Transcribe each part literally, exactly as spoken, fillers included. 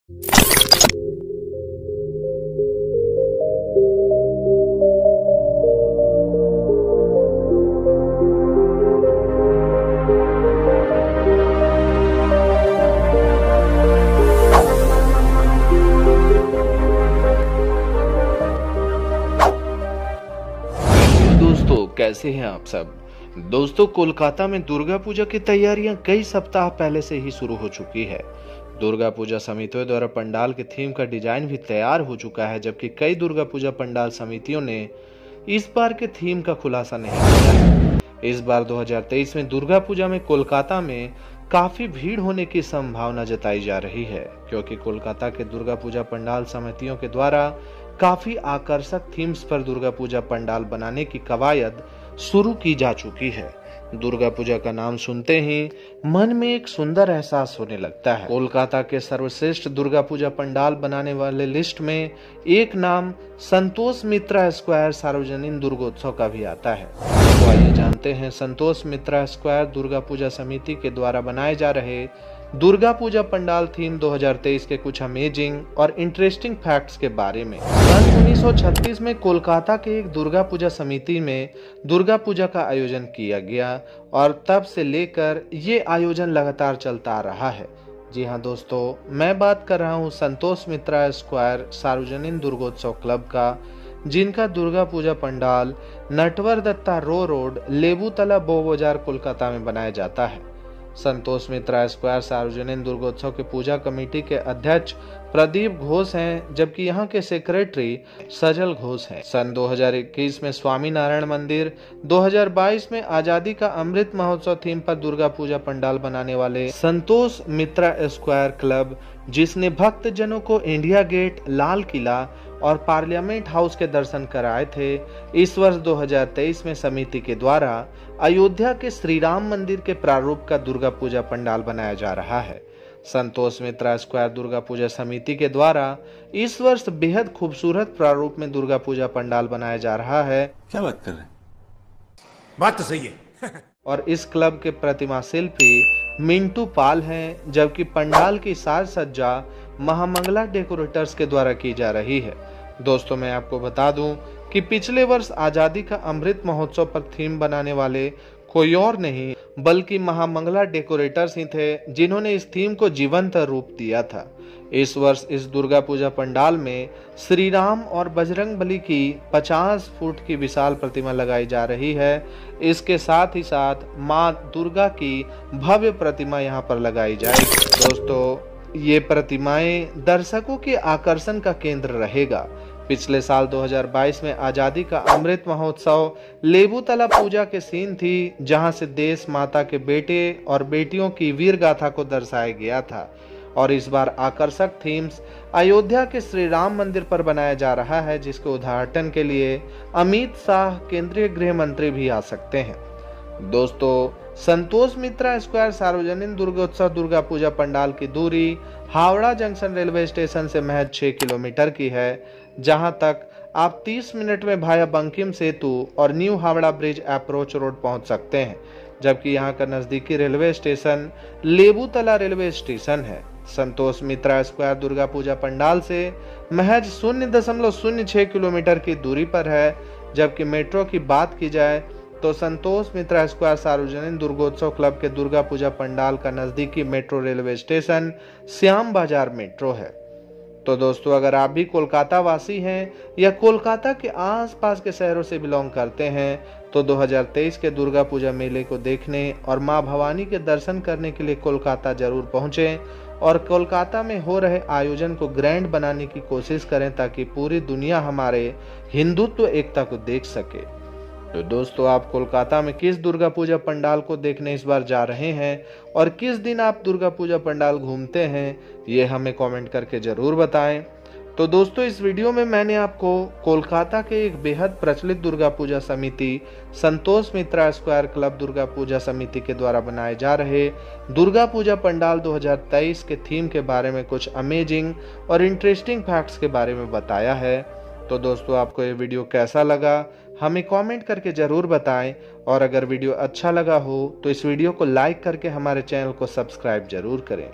दोस्तों, कैसे हैं आप सब। दोस्तों, कोलकाता में दुर्गा पूजा की तैयारियां कई सप्ताह पहले से ही शुरू हो चुकी है। दुर्गा पूजा समितियों द्वारा पंडाल के थीम का डिजाइन भी तैयार हो चुका है, जबकि कई दुर्गा पूजा पंडाल समितियों ने इस बार के थीम का खुलासा नहीं किया है। इस बार दो हज़ार तेईस में दुर्गा पूजा में कोलकाता में काफी भीड़ होने की संभावना जताई जा रही है, क्योंकि कोलकाता के दुर्गा पूजा पंडाल समितियों के द्वारा काफी आकर्षक थीम्स पर दुर्गा पूजा पंडाल बनाने की कवायद शुरू की जा चुकी है। दुर्गा पूजा का नाम सुनते ही मन में एक सुंदर एहसास होने लगता है। कोलकाता के सर्वश्रेष्ठ दुर्गा पूजा पंडाल बनाने वाले लिस्ट में एक नाम संतोष मित्रा स्क्वायर सार्वजनिक दुर्गोत्सव का भी आता है। तो आइए जानते हैं संतोष मित्रा स्क्वायर दुर्गा पूजा समिति के द्वारा बनाए जा रहे दुर्गा पूजा पंडाल थीम दो हज़ार तेईस के कुछ अमेजिंग और इंटरेस्टिंग फैक्ट्स के बारे में। सन उन्नीस सौ छत्तीस में कोलकाता के एक दुर्गा पूजा समिति में दुर्गा पूजा का आयोजन किया गया और तब से लेकर ये आयोजन लगातार चलता आ रहा है। जी हाँ दोस्तों, मैं बात कर रहा हूँ संतोष मित्रा स्क्वायर सार्वजनिक दुर्गोत्सव क्लब का, जिनका दुर्गा पूजा पंडाल नटवर दत्ता रो रोड, लेबूतला बो बाजार, कोलकाता में बनाया जाता है। संतोष मित्रा स्क्वायर सार्वजनिक दुर्गोत्सव के पूजा कमेटी के अध्यक्ष प्रदीप घोष हैं, जबकि यहाँ के सेक्रेटरी सजल घोष हैं। सन दो हज़ार इक्कीस में स्वामी नारायण मंदिर, दो हज़ार बाईस में आजादी का अमृत महोत्सव थीम पर दुर्गा पूजा पंडाल बनाने वाले संतोष मित्रा स्क्वायर क्लब, जिसने भक्त जनों को इंडिया गेट, लाल किला और पार्लियामेंट हाउस के दर्शन कराए थे, इस वर्ष दो हज़ार तेईस में समिति के द्वारा अयोध्या के श्री राम मंदिर के प्रारूप का दुर्गा पूजा पंडाल बनाया जा रहा है। संतोष मित्रा स्क्वायर दुर्गा पूजा समिति के द्वारा इस वर्ष बेहद खूबसूरत प्रारूप में दुर्गा पूजा पंडाल बनाया जा रहा है। क्या बात कर रहे हैं? बात तो सही है। और इस क्लब के प्रतिमा शिल्पी मिंटू पाल हैं, जबकि पंडाल की साज सज्जा महामंगला डेकोरेटर्स के द्वारा की जा रही है। दोस्तों, मैं आपको बता दूं कि पिछले वर्ष आजादी का अमृत महोत्सव पर थीम बनाने वाले कोई और नहीं बल्कि महामंगला डेकोरेटर्स ही थे, जिन्होंने इस थीम को जीवंत रूप दिया था। इस वर्ष इस दुर्गा पूजा पंडाल में श्री राम और बजरंग बली की पचास फुट की विशाल प्रतिमा लगाई जा रही है। इसके साथ ही साथ मां दुर्गा की भव्य प्रतिमा यहां पर लगाई जाएगी। दोस्तों, ये प्रतिमाएं दर्शकों के आकर्षण का केंद्र रहेगा। पिछले साल दो हज़ार बाईस में आजादी का अमृत महोत्सव लेबूतला पूजा के सीन थी, जहां से देश माता के बेटे और बेटियों की वीर गाथा को दर्शाया गया था। और इस बार आकर्षक थीम्स अयोध्या के श्री राम मंदिर पर बनाया जा रहा है, जिसके उद्घाटन के लिए अमित शाह, केंद्रीय गृह मंत्री भी आ सकते हैं। दोस्तों, संतोष मित्रा स्क्वायर सार्वजनिक दुर्गोत्सव दुर्गा पूजा पंडाल की दूरी हावड़ा जंक्शन रेलवे स्टेशन से महज छह किलोमीटर की है, जहां तक आप तीस मिनट में भाया बंकिम सेतु और new Howrah bridge approach road पहुंच सकते हैं, जबकि यहां का नजदीकी railway station Lebutala railway station है। संतोष मित्रा स्क्वायर दुर्गा पूजा पंडाल से महज शून्य दशमलव शून्य छह किलोमीटर की दूरी पर है, जबकि मेट्रो की बात की जाए तो संतोष मित्रा स्क्वायर सार्वजनिक दुर्गोत्सव क्लब के दुर्गा पूजा पंडाल का नजदीकी मेट्रो रेलवे स्टेशन श्याम बाजार मेट्रो है। तो दोस्तों, अगर आप भी कोलकाता वासी हैं या कोलकाता के आसपास के शहरों से बिलोंग करते हैं, तो दो हज़ार तेईस के दुर्गा पूजा मेले को देखने और मां भवानी के दर्शन करने के लिए कोलकाता जरूर पहुंचें और कोलकाता में हो रहे आयोजन को ग्रैंड बनाने की कोशिश करें, ताकि पूरी दुनिया हमारे हिंदुत्व एकता को देख सके। तो दोस्तों, आप कोलकाता में किस दुर्गा पूजा पंडाल को देखने इस बार जा रहे हैं और किस दिन आप दुर्गा पूजा पंडाल घूमते हैं, ये हमें कमेंट करके जरूर बताएं। तो दोस्तों, इस वीडियो में मैंने आपको कोलकाता के एक बेहद प्रचलित दुर्गा पूजा समिति संतोष मित्रा स्क्वायर क्लब दुर्गा पूजा समिति के द्वारा बनाए जा रहे दुर्गा पूजा पंडाल दो हज़ार तेईस के थीम के बारे में कुछ अमेजिंग और इंटरेस्टिंग फैक्ट्स के बारे में बताया है। तो दोस्तों, आपको ये वीडियो कैसा लगा हमें कमेंट करके जरूर बताएं, और अगर वीडियो अच्छा लगा हो तो इस वीडियो को लाइक करके हमारे चैनल को सब्सक्राइब जरूर करें।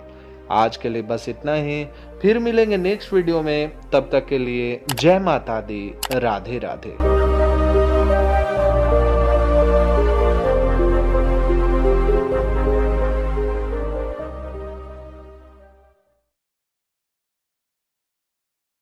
आज के लिए बस इतना ही, फिर मिलेंगे नेक्स्ट वीडियो में। तब तक के लिए जय माता दी, राधे राधे।